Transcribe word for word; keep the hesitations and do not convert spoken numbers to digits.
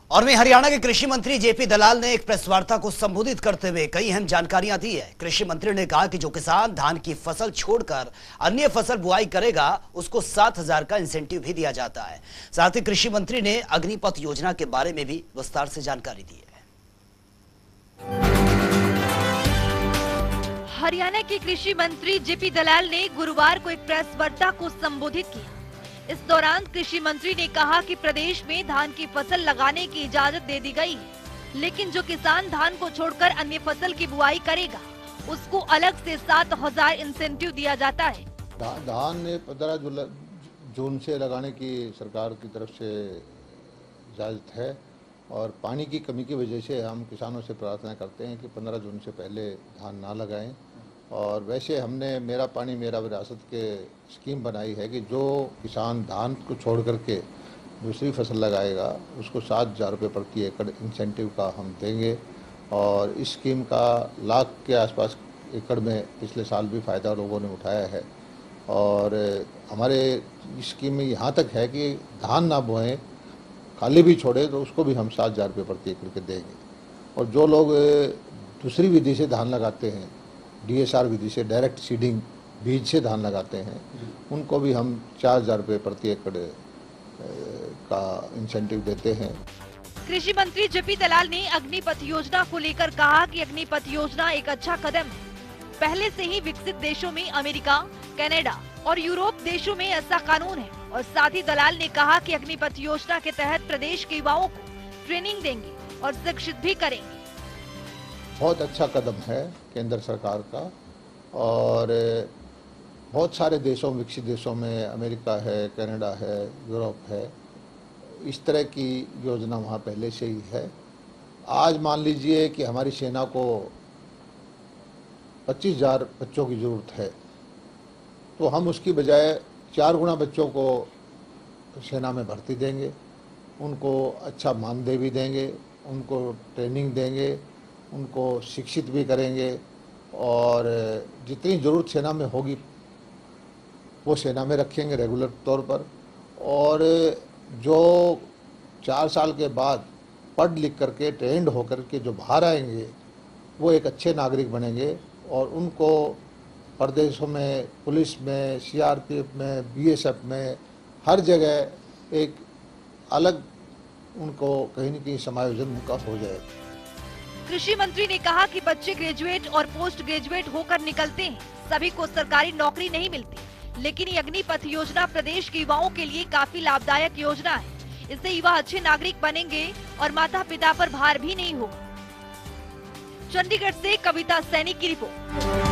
और वहीं हरियाणा के कृषि मंत्री जेपी दलाल ने एक प्रेस वार्ता को संबोधित करते हुए कई अहम जानकारियां दी है। कृषि मंत्री ने कहा कि जो किसान धान की फसल छोड़कर अन्य फसल बुआई करेगा उसको सात हजार का इंसेंटिव भी दिया जाता है। साथ ही कृषि मंत्री ने अग्निपथ योजना के बारे में भी विस्तार से जानकारी दी है। हरियाणा के कृषि मंत्री जेपी दलाल ने गुरुवार को एक प्रेस वार्ता को संबोधित किया। इस दौरान कृषि मंत्री ने कहा कि प्रदेश में धान की फसल लगाने की इजाजत दे दी गई है, लेकिन जो किसान धान को छोड़कर अन्य फसल की बुआई करेगा उसको अलग से सात हजार इंसेंटिव दिया जाता है। धा, धान पंद्रह जून से लगाने की सरकार की तरफ से इजाजत है और पानी की कमी की वजह से हम किसानों से प्रार्थना करते हैं कि पंद्रह जून से पहले धान ना लगाएं। और वैसे हमने मेरा पानी मेरा विरासत के स्कीम बनाई है कि जो किसान धान को छोड़ करके दूसरी फसल लगाएगा उसको सात हज़ार रुपये प्रति एकड़ इंसेंटिव का हम देंगे। और इस स्कीम का लाख के आसपास एकड़ में पिछले साल भी फ़ायदा लोगों ने उठाया है। और हमारे इस स्कीम में यहाँ तक है कि धान ना बोएं, खाली भी छोड़े तो उसको भी हम सात हज़ार रुपये प्रति एकड़ के देंगे। और जो लोग दूसरी विधि से धान लगाते हैं, डीएसआर विधि से डायरेक्ट सीडिंग बीज से धान लगाते हैं, उनको भी हम चार हजार रुपये प्रति एकड़ का इंसेंटिव देते हैं। कृषि मंत्री जेपी दलाल ने अग्निपथ योजना को लेकर कहा कि अग्निपथ योजना एक अच्छा कदम है। पहले से ही विकसित देशों में अमेरिका, कनाडा और यूरोप देशों में ऐसा कानून है। और साथ ही दलाल ने कहा कि अग्निपथ योजना के तहत प्रदेश के युवाओं को ट्रेनिंग देंगे और शिक्षित भी करेंगे। बहुत अच्छा कदम है केंद्र सरकार का। और बहुत सारे देशों विकसित देशों में अमेरिका है, कनाडा है, यूरोप है, इस तरह की योजना वहाँ पहले से ही है। आज मान लीजिए कि हमारी सेना को पच्चीस हजार बच्चों की ज़रूरत है, तो हम उसकी बजाय चार गुना बच्चों को सेना में भर्ती देंगे, उनको अच्छा मानदेय भी देंगे, उनको ट्रेनिंग देंगे, उनको शिक्षित भी करेंगे। और जितनी ज़रूरत सेना में होगी वो सेना में रखेंगे रेगुलर तौर पर। और जो चार साल के बाद पढ़ लिख करके ट्रेंड होकर के जो बाहर आएंगे वो एक अच्छे नागरिक बनेंगे और उनको प्रदेशों में, पुलिस में, सीआरपीएफ में, बीएसएफ में, हर जगह एक अलग उनको कहीं न कहीं समायोजन उनका हो जाएगा। कृषि मंत्री ने कहा कि बच्चे ग्रेजुएट और पोस्ट ग्रेजुएट होकर निकलते हैं, सभी को सरकारी नौकरी नहीं मिलती, लेकिन ये अग्निपथ योजना प्रदेश के युवाओं के लिए काफी लाभदायक योजना है। इससे युवा अच्छे नागरिक बनेंगे और माता पिता पर भार भी नहीं होगा। चंडीगढ़ से कविता सैनी की रिपोर्ट।